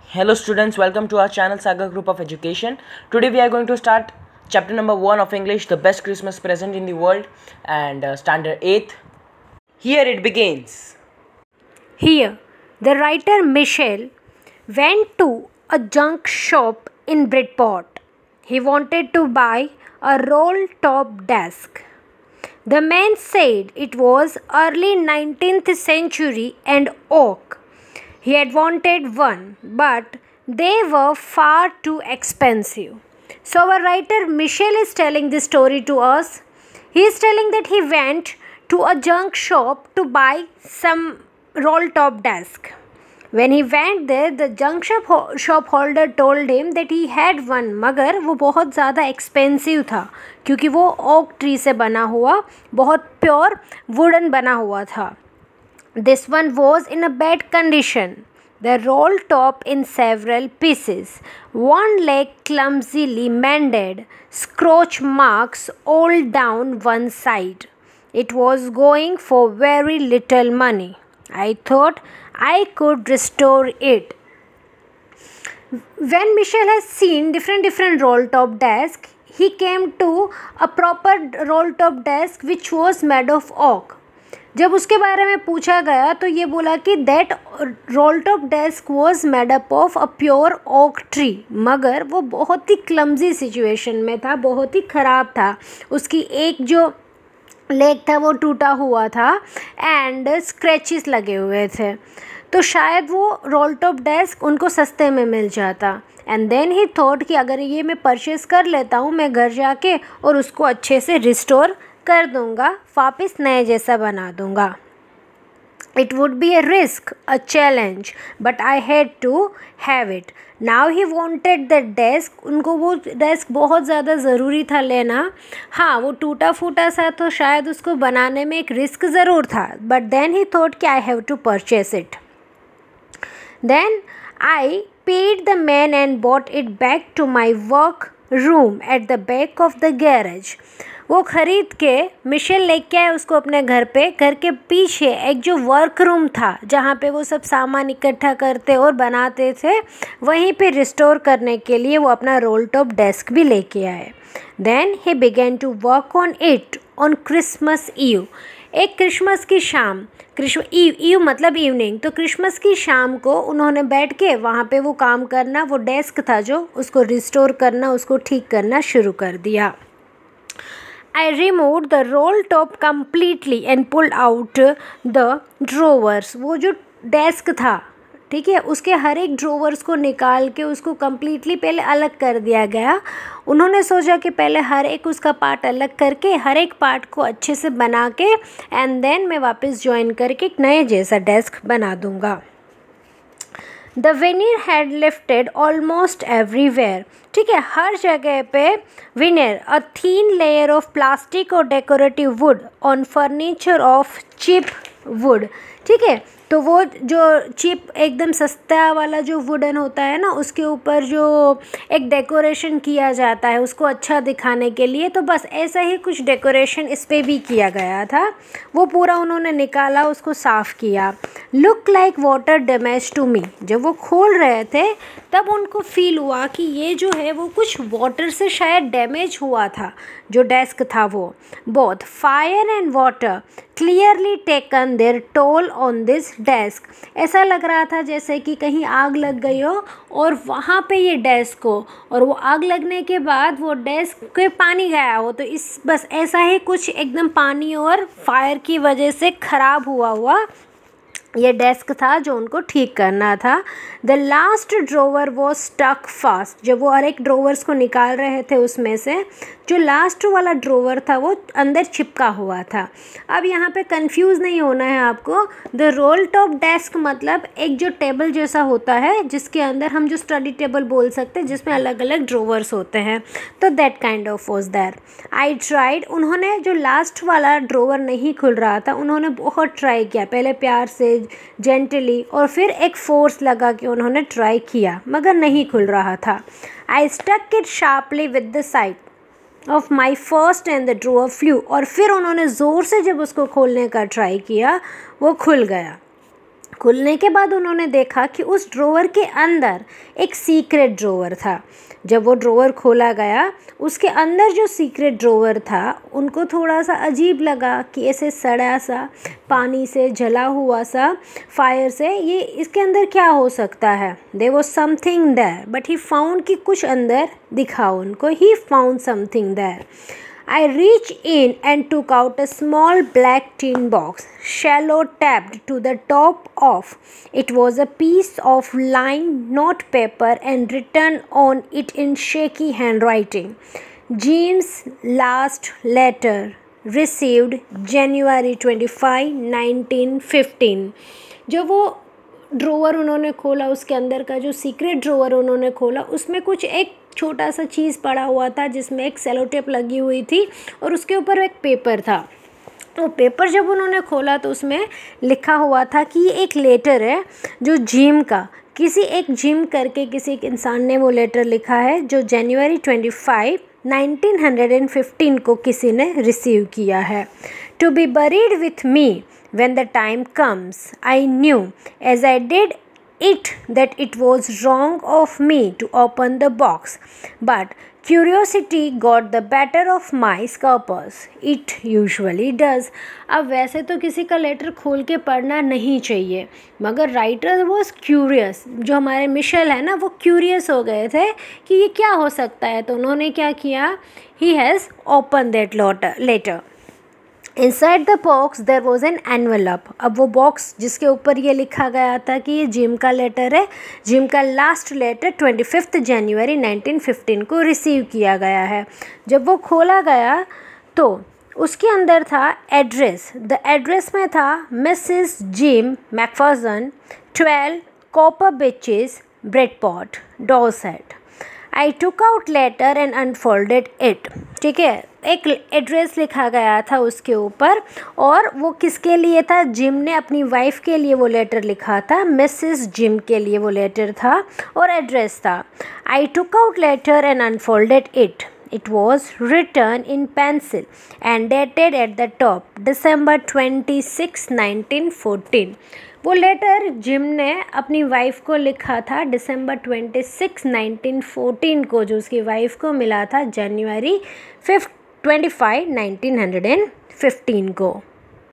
Hello students, welcome to our channel Saga Group of Education. Today we are going to start chapter number 1 of English, the best Christmas present in the world, and standard 8th. Here it begins. Here, the writer Michel went to a junk shop in Bridport. He wanted to buy a roll-top desk. The man said it was early 19th century and oak. He had wanted one, but they were far too expensive. So our writer Michel is telling this story to us. He is telling that he went to a junk shop to buy some roll-top desk. When he went there, the junk shop holder told him that he had one, मगर वो बहुत ज़्यादा expensive था क्योंकि वो oak tree से बना हुआ बहुत pure wooden बना हुआ था. This one was in a bad condition. The roll top in several pieces, one leg clumsily mended, scratch marks all down one side. It was going for very little money. I thought I could restore it. When Michel has seen different roll top desks, he came to a proper roll top desk which was made of oak. जब उसके बारे में पूछा गया तो ये बोला कि that roll top desk was made up of a pure oak tree, मगर वो बहुत ही क्लमजी सिचुएशन में था, बहुत ही ख़राब था. उसकी एक जो लेग था वो टूटा हुआ था एंड स्क्रैचेस लगे हुए थे. तो शायद वो रोल टॉप डेस्क उनको सस्ते में मिल जाता. एंड देन ही थॉट कि अगर ये मैं परचेस कर लेता हूँ मैं घर जाके और उसको अच्छे से रिस्टोर कर दूंगा, वापस नए जैसा बना दूंगा. It would be a risk, a challenge, but I had to have it. Now he wanted the desk. उनको वो डेस्क बहुत ज़्यादा ज़रूरी था लेना. हाँ, वो टूटा फूटा सा तो शायद उसको बनाने में एक रिस्क ज़रूर था. But then he thought कि I have to purchase it. Then I paid the man and brought it back to my work room at the back of the garage. वो ख़रीद के मिशेल लेके आए उसको अपने घर पे. घर के पीछे एक जो वर्क रूम था जहाँ पे वो सब सामान इकट्ठा करते और बनाते थे, वहीं पे रिस्टोर करने के लिए वो अपना रोल टॉप डेस्क भी लेके आए. Then he began to work on it on Christmas Eve. एक क्रिसमस की शाम, ईव मतलब इवनिंग, तो क्रिसमस की शाम को उन्होंने बैठ के वहाँ पे वो काम करना, वो डेस्क था जो उसको रिस्टोर करना, उसको ठीक करना शुरू कर दिया. I removed the roll top completely and pulled out the drawers. वो जो डेस्क था, ठीक है, उसके हर एक ड्रोवर्स को निकाल के उसको कम्प्लीटली पहले अलग कर दिया गया. उन्होंने सोचा कि पहले हर एक उसका पार्ट अलग करके हर एक पार्ट को अच्छे से बना के एंड देन मैं वापस ज्वाइन करके एक नए जैसा डेस्क बना दूँगा. The veneer had lifted almost everywhere. ठीक है, हर जगह पे veneer, a thin layer of plastic or decorative wood on furniture of cheap wood. ठीक है, तो वो जो चीप एकदम सस्ता वाला जो वुडन होता है ना, उसके ऊपर जो एक डेकोरेशन किया जाता है उसको अच्छा दिखाने के लिए, तो बस ऐसा ही कुछ डेकोरेशन इस पर भी किया गया था. वो पूरा उन्होंने निकाला, उसको साफ़ किया. Look like water damage to me. जब वो खोल रहे थे तब उनको फील हुआ कि ये जो है वो कुछ वाटर से शायद डैमेज हुआ था. जो डेस्क था वो both fire and water clearly taken their toll on this desk. ऐसा लग रहा था जैसे कि कहीं आग लग गई हो और वहाँ पे ये डेस्क हो, और वो आग लगने के बाद वो डेस्क पे पानी गया हो, तो इस बस ऐसा ही कुछ एकदम पानी और फायर की वजह से ख़राब हुआ ये डेस्क था जो उनको ठीक करना था. The last drawer was stuck fast. जब वो हर एक ड्रोवर्स को निकाल रहे थे उसमें से जो लास्ट वाला ड्रोवर था वो अंदर चिपका हुआ था. अब यहाँ पे कंफ्यूज नहीं होना है आपको. द रोल टॉप डेस्क मतलब एक जो टेबल जैसा होता है जिसके अंदर हम जो स्टडी टेबल बोल सकते हैं जिसमें अलग अलग ड्रोवर्स होते हैं, तो that kind of was there. I tried. उन्होंने जो लास्ट वाला ड्रोवर नहीं खुल रहा था उन्होंने बहुत ट्राई किया, पहले प्यार से जेंटली और फिर एक फोर्स लगा के उन्होंने ट्राई किया, मगर नहीं खुल रहा था. I struck it sharply with the side of my fist and the drawer flew. और फिर उन्होंने ज़ोर से जब उसको खोलने का ट्राई किया वो खुल गया. खुलने के बाद उन्होंने देखा कि उस ड्रॉवर के अंदर एक सीक्रेट ड्रॉवर था। जब वो ड्रॉवर खोला गया, उसके अंदर जो सीक्रेट ड्रॉवर था उनको थोड़ा सा अजीब लगा कि ऐसे सड़ा सा, पानी से जला हुआ सा, फायर से, ये इसके अंदर क्या हो सकता है। There was something there but he found कि कुछ अंदर दिखा उनको। He found something there. I reached in and took out a small black tin box, shallow tapped to the top of. It was a piece of lined note paper and written on it in shaky handwriting. Jim's last letter, received January 25, 1915. जब वो drawer उन्होंने खोला, उसके अंदर का जो secret drawer उन्होंने खोला, उसमें कुछ एक छोटा सा चीज़ पड़ा हुआ था जिसमें एक सेलो टेप लगी हुई थी और उसके ऊपर एक पेपर था। वो पेपर जब उन्होंने खोला तो उसमें लिखा हुआ था कि ये एक लेटर है जो जिम का, किसी एक जिम करके किसी एक इंसान ने वो लेटर लिखा है जो जनवरी 25, 1915 को किसी ने रिसीव किया है। To be buried with me when the time comes. I knew as I did it that it was wrong of me to open the box, but curiosity got the better of my scruples. It usually does. अब वैसे तो किसी का letter खोल के पढ़ना नहीं चाहिए, मगर राइटर वॉज क्यूरियस। जो हमारे मिशेल है ना, वो क्यूरियस हो गए थे कि ये क्या हो सकता है, तो उन्होंने क्या किया, he has opened that letter. Inside the box there was an envelope. अब वो बॉक्स जिसके ऊपर ये लिखा गया था कि ये जिम का लेटर है, जिम का लास्ट लेटर 25 जनवरी 1915 को रिसीव किया गया है। जब वो खोला गया तो उसके अंदर था एड्रेस। द एड्रेस में था Mrs Jim McPherson, 12 Copper Beeches, Bridport, Dorset. I took out letter and unfolded it. ठीक है, एक एड्रेस लिखा गया था उसके ऊपर, और वो किसके लिए था, जिम ने अपनी वाइफ के लिए वो लेटर लिखा था, मिसेस जिम के लिए वो लेटर था और एड्रेस था। I took out letter and unfolded it. It was written in pencil and dated at the top, December 26, 1914. वो लेटर जिम ने अपनी वाइफ को लिखा था December 26, 1914 को, जो उसकी वाइफ को मिला था January 25, 1915 को।